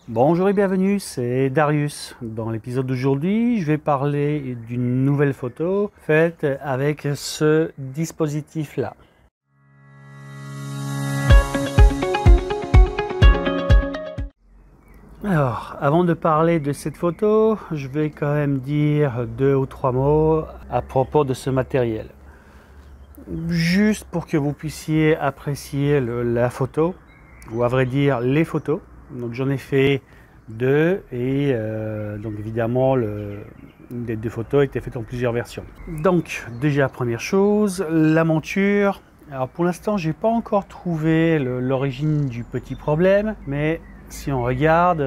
Bonjour et bienvenue, c'est Darius. Dans l'épisode d'aujourd'hui, je vais parler d'une nouvelle photo faite avec ce dispositif-là. Alors, avant de parler de cette photo, je vais quand même dire 2 ou 3 mots à propos de ce matériel. Juste pour que vous puissiez apprécier la photo, ou à vrai dire les photos. Donc j'en ai fait 2 et donc évidemment des 2 photos étaient faites en plusieurs versions. Donc déjà première chose, la monture. Alors pour l'instant j'ai pas encore trouvé l'origine du petit problème, mais si on regarde,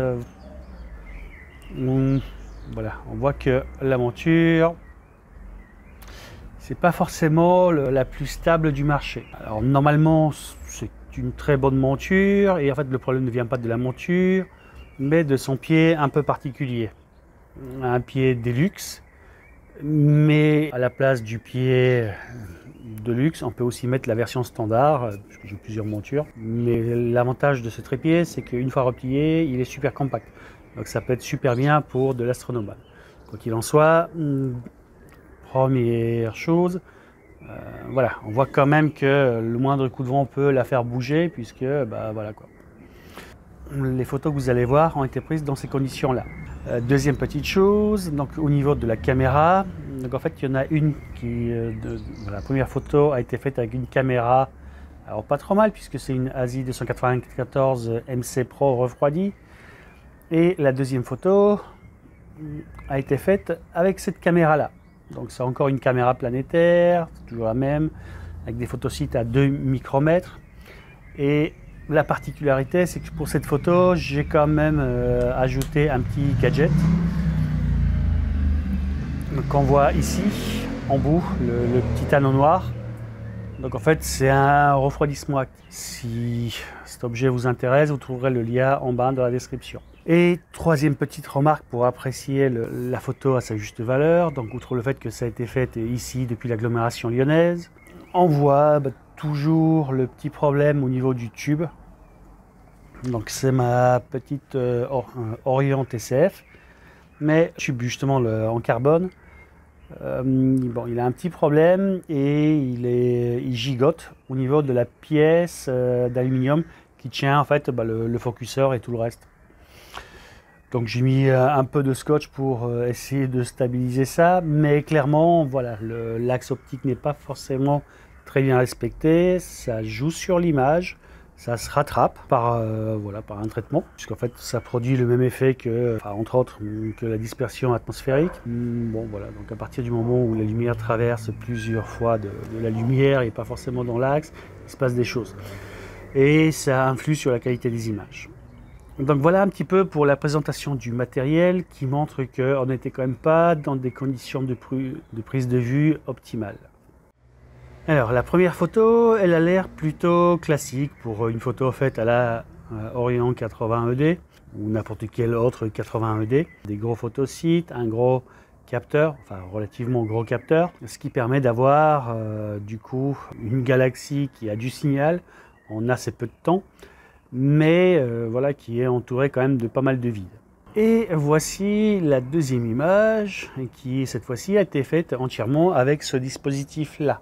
voilà, on voit que la monture c'est pas forcément la plus stable du marché. Alors normalement c'est une très bonne monture et en fait le problème ne vient pas de la monture mais de son pied un peu particulier. Un pied Deluxe, mais à la place du pied Deluxe, on peut aussi mettre la version standard, parce que j'ai plusieurs montures. Mais l'avantage de ce trépied, c'est qu'une fois replié, il est super compact. Donc ça peut être super bien pour de l'astronomie. Quoi qu'il en soit, première chose, voilà, on voit quand même que le moindre coup de vent peut la faire bouger, puisque voilà quoi. Les photos que vous allez voir ont été prises dans ces conditions-là. Deuxième petite chose, donc au niveau de la caméra, donc en fait il y en a une qui, la première photo a été faite avec une caméra, alors pas trop mal puisque c'est une ASI 294 MC Pro refroidie, et la deuxième photo a été faite avec cette caméra-là. Donc c'est encore une caméra planétaire, toujours la même, avec des photosites à 2 micromètres. Et la particularité, c'est que pour cette photo, j'ai quand même ajouté un petit gadget qu'on voit ici, en bout, le petit anneau noir. Donc en fait, c'est un refroidissement actif. Si cet objet vous intéresse, vous trouverez le lien en bas dans la description. Et troisième petite remarque pour apprécier la photo à sa juste valeur, donc outre le fait que ça a été fait ici depuis l'agglomération lyonnaise, on voit toujours le petit problème au niveau du tube. Donc c'est ma petite Orion TCF, mais tube justement en carbone. Bon, il a un petit problème et il gigote au niveau de la pièce d'aluminium qui tient en fait le focuseur et tout le reste. Donc j'ai mis un peu de scotch pour essayer de stabiliser ça, mais clairement voilà, l'axe optique n'est pas forcément très bien respecté, ça joue sur l'image, ça se rattrape par, voilà, par un traitement, puisqu'en fait ça produit le même effet que, enfin, entre autres, que la dispersion atmosphérique. Bon voilà, donc à partir du moment où la lumière traverse plusieurs fois de la lumière et pas forcément dans l'axe, il se passe des choses. Et ça influe sur la qualité des images. Donc voilà un petit peu pour la présentation du matériel qui montre qu'on n'était quand même pas dans des conditions de prise de vue optimales. Alors la première photo, elle a l'air plutôt classique pour une photo faite à la Orion 80 ED ou n'importe quel autre 80 ED. Des gros photosites, un gros capteur, enfin relativement gros capteur, ce qui permet d'avoir du coup une galaxie qui a du signal en assez peu de temps, mais voilà, qui est entouré quand même de pas mal de vide. Et voici la deuxième image qui cette fois-ci a été faite entièrement avec ce dispositif là,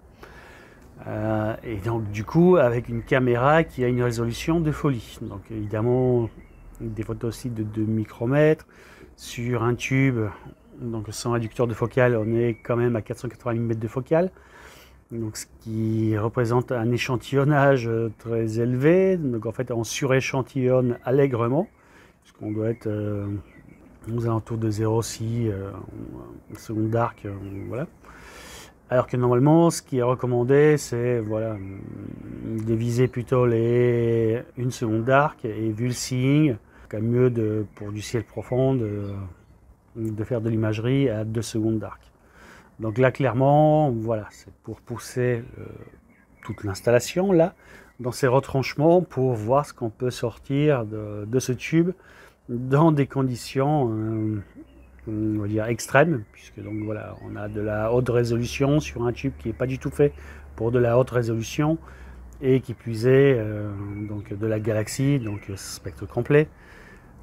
et donc du coup avec une caméra qui a une résolution de folie. Donc évidemment des photosites de 2 micromètres sur un tube, donc sans réducteur de focale, on est quand même à 480 mm de focale. Donc, ce qui représente un échantillonnage très élevé. Donc en fait on suréchantillonne allègrement, puisqu'on doit être aux alentours de 0,6 seconde d'arc, voilà. Alors que normalement ce qui est recommandé c'est voilà, de viser plutôt les 1 seconde d'arc, et vu le seeing, quand même mieux pour du ciel profond de faire de l'imagerie à 2 secondes d'arc. Donc là clairement, voilà, c'est pour pousser toute l'installation là, dans ces retranchements, pour voir ce qu'on peut sortir de ce tube dans des conditions on va dire extrêmes, puisque donc voilà, on a de la haute résolution sur un tube qui n'est pas du tout fait pour de la haute résolution, et qui plus est donc de la galaxie, donc spectre complet.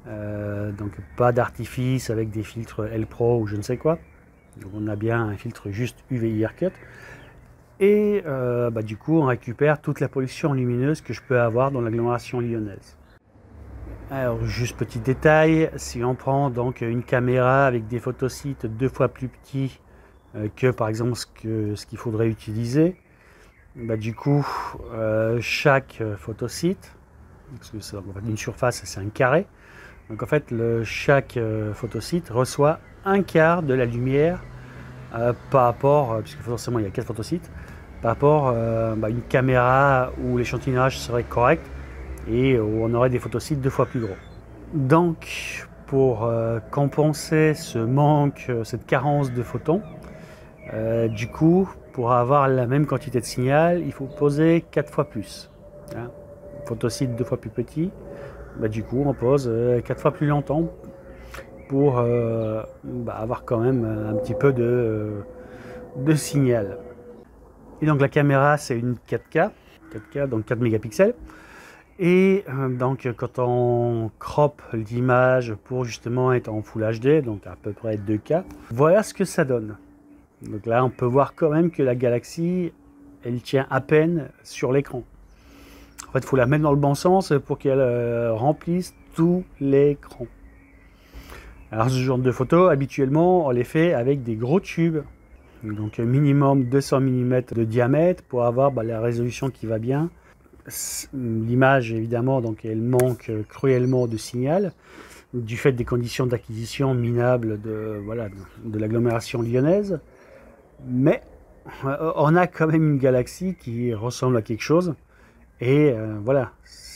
Donc pas d'artifice avec des filtres L-Pro ou je ne sais quoi. Donc on a bien un filtre juste UV Aircut. Et du coup on récupère toute la pollution lumineuse que je peux avoir dans l'agglomération lyonnaise. Alors juste petit détail, si on prend donc une caméra avec des photosites 2 fois plus petits que par exemple ce qu'il faudrait utiliser, du coup chaque photosite, parce que c'est, en fait, une surface c'est un carré, donc en fait chaque photosite reçoit un quart de la lumière par rapport, puisque forcément il y a 4 photosites, par rapport à une caméra où l'échantillonnage serait correct et où on aurait des photosites 2 fois plus gros. Donc pour compenser ce manque, cette carence de photons, du coup pour avoir la même quantité de signal, il faut poser 4 fois plus. Hein. Photosite 2 fois plus petit, du coup on pose 4 fois plus longtemps pour avoir quand même un petit peu de signal. Et donc la caméra c'est une 4K, donc 4 mégapixels. Et donc quand on crop l'image pour justement être en Full HD, donc à peu près 2K, voilà ce que ça donne. Donc là on peut voir quand même que la galaxie, elle tient à peine sur l'écran. En fait il faut la mettre dans le bon sens pour qu'elle remplisse tout l'écran. Alors ce genre de photos, habituellement on les fait avec des gros tubes. Donc minimum 200 mm de diamètre pour avoir la résolution qui va bien. L'image évidemment donc elle manque cruellement de signal du fait des conditions d'acquisition minables de l'agglomération lyonnaise, mais on a quand même une galaxie qui ressemble à quelque chose et voilà,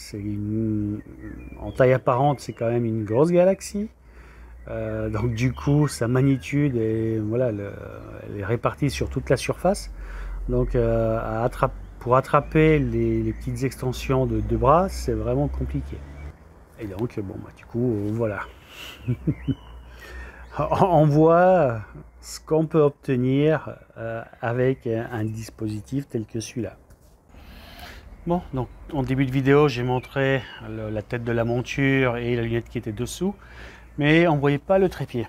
en taille apparente c'est quand même une grosse galaxie, donc du coup sa magnitude est, elle est répartie sur toute la surface, donc pour attraper les petites extensions de bras, c'est vraiment compliqué. Et donc, du coup, voilà. On voit ce qu'on peut obtenir avec un dispositif tel que celui-là. Bon, donc en début de vidéo, j'ai montré la tête de la monture et la lunette qui était dessous, mais on ne voyait pas le trépied.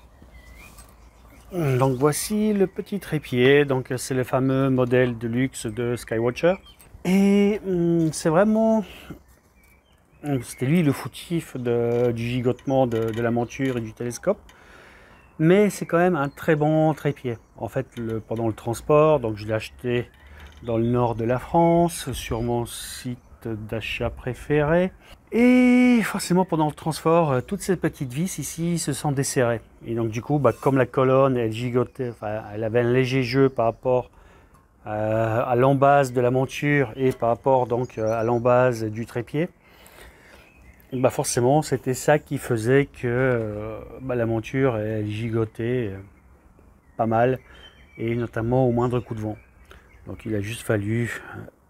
Donc voici le petit trépied, donc c'est le fameux modèle de luxe de Skywatcher. Et c'est vraiment, c'était lui le foutif du gigotement de la monture et du télescope. Mais c'est quand même un très bon trépied. En fait, pendant le transport, donc je l'ai acheté dans le nord de la France, sur mon site d'achat préféré. Et forcément pendant le transport, toutes ces petites vis ici se sont desserrées. Et donc du coup, comme la colonne elle gigotait, elle avait un léger jeu par rapport à l'embase de la monture et par rapport donc à l'embase du trépied, forcément c'était ça qui faisait que la monture elle gigotait pas mal, et notamment au moindre coup de vent. Donc il a juste fallu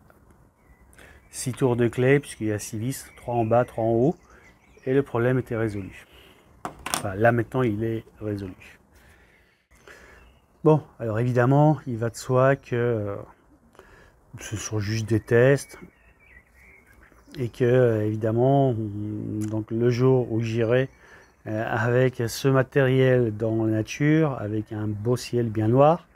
6 tours de clé, puisqu'il y a 6 vis, 3 en bas, 3 en haut, et le problème était résolu. Enfin, là maintenant il est résolu. Bon, alors évidemment, il va de soi que ce sont juste des tests, et que évidemment, donc le jour où j'irai avec ce matériel dans la nature, avec un beau ciel bien noir,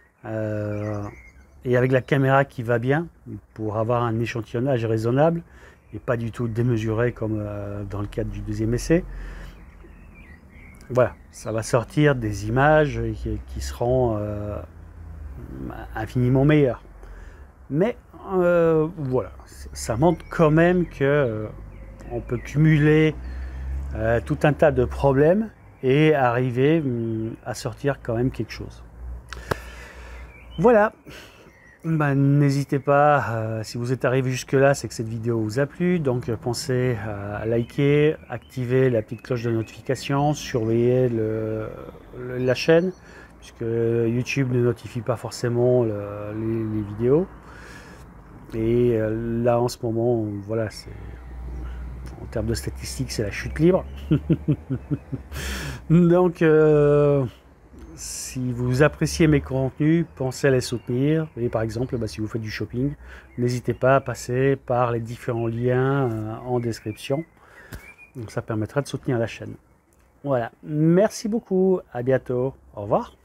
et avec la caméra qui va bien pour avoir un échantillonnage raisonnable et pas du tout démesuré comme dans le cadre du deuxième essai, voilà, ça va sortir des images qui seront infiniment meilleures. Mais voilà, ça montre quand même que on peut cumuler tout un tas de problèmes et arriver à sortir quand même quelque chose. Voilà. N'hésitez pas, si vous êtes arrivé jusque là, c'est que cette vidéo vous a plu, donc pensez à liker, activer la petite cloche de notification, surveiller la chaîne, puisque YouTube ne notifie pas forcément les vidéos. Et là en ce moment, voilà, en termes de statistiques, c'est la chute libre. Donc si vous appréciez mes contenus, pensez à les soutenir. Et par exemple, si vous faites du shopping, n'hésitez pas à passer par les différents liens en description. Donc ça permettra de soutenir la chaîne. Voilà, merci beaucoup, à bientôt, au revoir.